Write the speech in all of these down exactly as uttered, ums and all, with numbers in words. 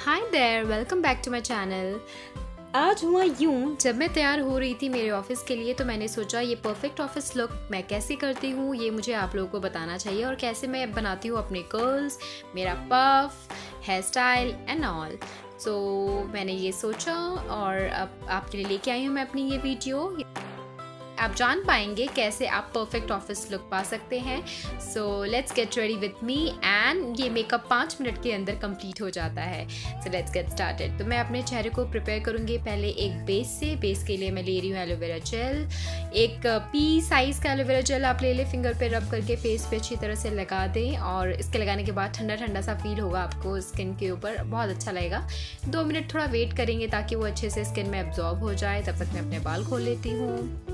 Hi there, welcome back to my channel. आज हुआ यूँ, जब मैं तैयार हो रही थी मेरे ऑफिस के लिए तो मैंने सोचा ये परफेक्ट ऑफिस लुक मैं कैसे करती हूँ ये मुझे आप लोगों को बताना चाहिए, और कैसे मैं बनाती हूँ अपने कर्ल्स, मेरा puff, hair style and all. So मैंने ये सोचा और अब आपके लिए लेके आई हूँ मैं अपनी ये वीडियो। आप जान पाएंगे कैसे आप परफेक्ट ऑफिस लुक पा सकते हैं। So let's get ready with me, and ये मेकअप पाँच मिनट के अंदर कंप्लीट हो जाता है। So let's get started. तो मैं अपने चेहरे को प्रिपेयर करूँगी पहले एक बेस से। बेस के लिए मैं ले रही हूँ एलोवेरा जेल। एक पी साइज़ का एलोवेरा जेल आप ले लें, फिंगर पे रब करके फेस पे अच्छी तरह से लगा दें, और इसके लगाने के बाद ठंडा ठंडा सा फील होगा आपको स्किन के ऊपर, बहुत अच्छा लगेगा। दो मिनट थोड़ा वेट करेंगे ताकि वो अच्छे से स्किन में एब्जॉर्ब हो जाए। तब तक मैं अपने बाल खोल लेती हूँ।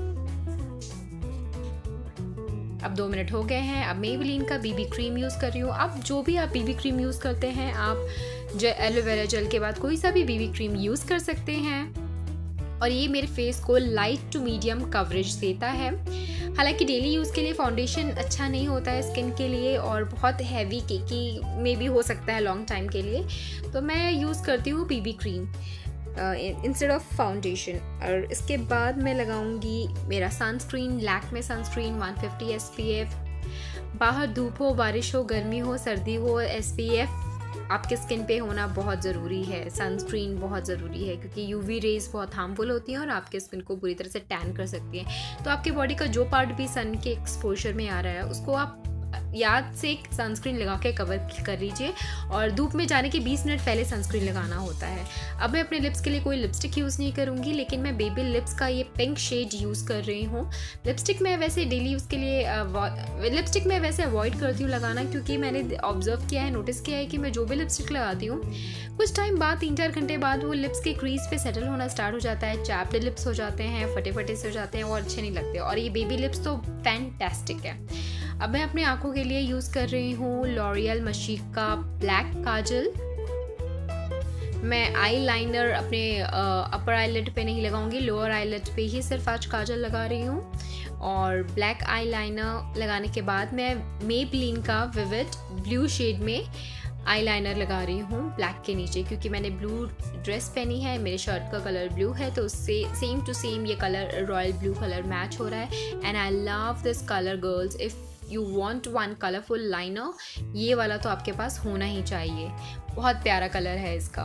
अब दो मिनट हो गए हैं। अब मेबेलिन का बीबी क्रीम यूज़ कर रही हूँ। अब जो भी आप बीबी क्रीम यूज़ करते हैं, आप जो एलोवेरा जेल के बाद कोई सा भी बीबी क्रीम यूज़ कर सकते हैं, और ये मेरे फेस को लाइट टू मीडियम कवरेज देता है। हालांकि डेली यूज़ के लिए फाउंडेशन अच्छा नहीं होता है स्किन के लिए, और बहुत हैवी केकी में भी हो सकता है लॉन्ग टाइम के लिए, तो मैं यूज़ करती हूँ BB cream instead of foundation. और इसके बाद मैं लगाऊंगी मेरा sunscreen, Lakme sunscreen one fifty S P F. बाहर धूप हो, बारिश हो, गर्मी हो, सर्दी हो, एस पी एफ आपके स्किन पे होना बहुत ज़रूरी है। सनस्क्रीन बहुत ज़रूरी है क्योंकि यूवी रेज बहुत हार्मफुल होती हैं और आपके स्किन को बुरी तरह से टैन कर सकती हैं। तो आपके बॉडी का जो पार्ट भी सन के एक्सपोजर में आ रहा है उसको आप याद से सनस्क्रीन लगा के कवर कर लीजिए, और धूप में जाने के बीस मिनट पहले सनस्क्रीन लगाना होता है। अब मैं अपने लिप्स के लिए कोई लिपस्टिक यूज़ नहीं करूँगी, लेकिन मैं बेबी लिप्स का ये पिंक शेड यूज़ कर रही हूँ। लिपस्टिक मैं वैसे डेली यूज़ के लिए लिपस्टिक मैं वैसे अवॉइड करती हूँ लगाना, क्योंकि मैंने ऑब्जर्व किया है, नोटिस किया है कि मैं जो भी लिपस्टिक लगाती हूँ कुछ टाइम बाद, तीन चार घंटे बाद वो लिप्स के क्रीज पे सेटल होना स्टार्ट हो जाता है, चैप्ड लिप्स हो जाते हैं, फटे फटे से हो जाते हैं, वो अच्छे नहीं लगते। और ये बेबी लिप्स तो फैंटास्टिक है। अब मैं अपने आंखों के लिए यूज़ कर रही हूँ लॉरियल मशीक का ब्लैक काजल। मैं आई लाइनर अपने अपर आईलेट पे नहीं लगाऊंगी, लोअर आईलेट पे ही सिर्फ आज काजल लगा रही हूँ। और ब्लैक आई लाइनर लगाने के बाद मैं मेबेलिन का विविड ब्लू शेड में आई लाइनर लगा रही हूँ ब्लैक के नीचे, क्योंकि मैंने ब्लू ड्रेस पहनी है, मेरे शर्ट का कलर ब्लू है, तो उससे सेम टू सेम ये colour royal blue colour match हो रहा है। And I love this colour girls. If you want one colourful liner, ये वाला तो आपके पास होना ही चाहिए। बहुत प्यारा कलर है इसका।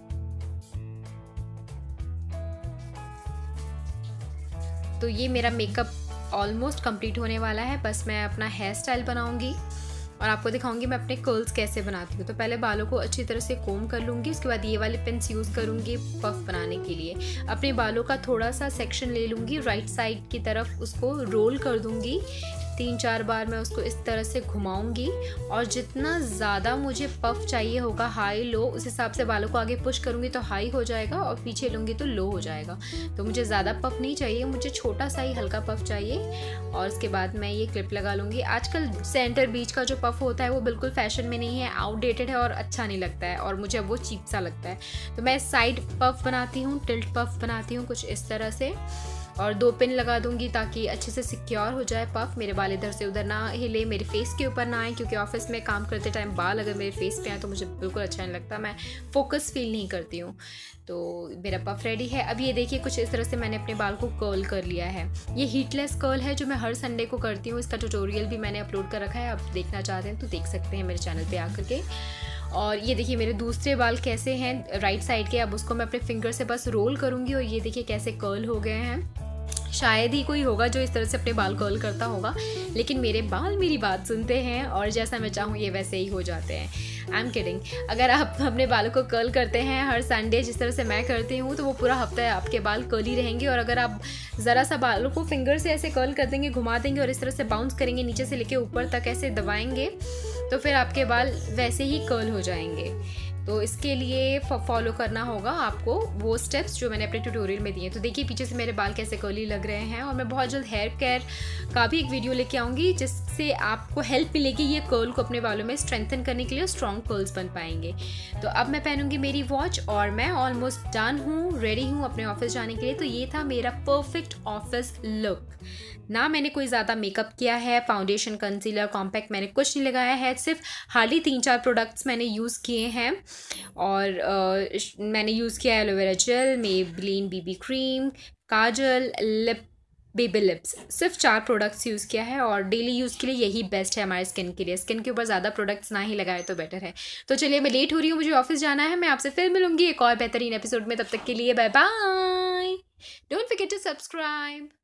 तो ये मेरा मेकअप ऑलमोस्ट कंप्लीट होने वाला है। बस मैं अपना हेयर स्टाइल बनाऊंगी और आपको दिखाऊंगी मैं अपने कर्ल्स कैसे बनाती हूँ। तो पहले बालों को अच्छी तरह से कोम कर लूँगी, उसके बाद ये वाले पिन्स यूज़ करूँगी पफ बनाने के लिए। अपने बालों का थोड़ा सा सेक्शन ले लूँगी, राइट साइड की तरफ उसको रोल कर दूँगी। तीन चार बार मैं उसको इस तरह से घुमाऊंगी, और जितना ज़्यादा मुझे पफ चाहिए होगा, हाई लो, उस हिसाब से बालों को आगे पुश करूँगी तो हाई हो जाएगा, और पीछे लूँगी तो लो हो जाएगा। तो मुझे ज़्यादा पफ नहीं चाहिए, मुझे छोटा सा ही हल्का पफ चाहिए। और उसके बाद मैं ये क्लिप लगा लूँगी। आजकल सेंटर बीच का जो पफ होता है वो बिल्कुल फैशन में नहीं है, आउटडेटेड है और अच्छा नहीं लगता है, और मुझे अब वो चीप सा लगता है। तो मैं साइड पफ बनाती हूँ, टिल्ट पफ बनाती हूँ कुछ इस तरह से, और दो पिन लगा दूंगी ताकि अच्छे से सिक्योर हो जाए पफ। मेरे बाल इधर से उधर ना हिले, मेरे फेस के ऊपर ना आए, क्योंकि ऑफिस में काम करते टाइम बाल अगर मेरे फेस पे आए तो मुझे बिल्कुल अच्छा नहीं लगता, मैं फोकस फील नहीं करती हूँ। तो मेरा पफ रेडी है। अब ये देखिए कुछ इस तरह से मैंने अपने बाल को कर्ल कर लिया है। ये हीटलेस कर्ल है जो मैं हर संडे को करती हूँ। इसका ट्यूटोरियल भी मैंने अपलोड कर रखा है, आप देखना चाहते हैं तो देख सकते हैं मेरे चैनल पर आकर के। और ये देखिए मेरे दूसरे बाल कैसे हैं राइट साइड के। अब उसको मैं अपने फिंगर से बस रोल करूँगी, और ये देखिए कैसे कर्ल हो गए हैं। शायद ही कोई होगा जो इस तरह से अपने बाल कर्ल करता होगा, लेकिन मेरे बाल मेरी बात सुनते हैं, और जैसा मैं चाहूँ ये वैसे ही हो जाते हैं। I am kidding. अगर आप अपने बालों को कर्ल करते हैं हर संडे जिस तरह से मैं करती हूँ, तो वो पूरा हफ्ता आपके बाल कर्ली रहेंगे। और अगर आप ज़रा सा बालों को फिंगर से ऐसे कर्ल कर देंगे, घुमा देंगे, और इस तरह से बाउंस करेंगे नीचे से लेके ऊपर तक ऐसे दबाएंगे, तो फिर आपके बाल वैसे ही कर्ल हो जाएंगे। तो इसके लिए फॉलो करना होगा आपको वो स्टेप्स जो मैंने अपने ट्यूटोरियल में दिए। तो देखिए पीछे से मेरे बाल कैसे कर्ली लग रहे हैं, और मैं बहुत जल्द हेयर केयर का भी एक वीडियो लेके आऊँगी जिससे आपको हेल्प मिलेगी ये कर्ल को अपने बालों में स्ट्रेंथन करने के लिए, स्ट्रॉन्ग कर्ल्स बन पाएंगे। तो अब मैं पहनूंगी मेरी वॉच, और मैं ऑलमोस्ट डन हूँ, रेडी हूँ अपने ऑफिस जाने के लिए। तो ये था मेरा परफेक्ट ऑफिस लुक। ना मैंने कोई ज़्यादा मेकअप किया है, फाउंडेशन, कंसीलर, कॉम्पैक्ट मैंने कुछ नहीं लगाया है, सिर्फ हार्डली तीन चार प्रोडक्ट्स मैंने यूज़ किए हैं। और uh, मैंने यूज़ किया है aloe vera gel, Maybelline BB cream, kajal, lip baby lips. सिर्फ चार प्रोडक्ट्स यूज़ किया है और डेली यूज़ के लिए यही बेस्ट है हमारे स्किन के लिए। स्किन के ऊपर ज़्यादा प्रोडक्ट्स ना ही लगाए तो बेटर है। तो चलिए, मैं लेट हो रही हूँ, मुझे ऑफिस जाना है। मैं आपसे फिर मिलूंगी एक और बेहतरीन एपिसोड में। तब तक के लिए bye bye. Don't forget to subscribe.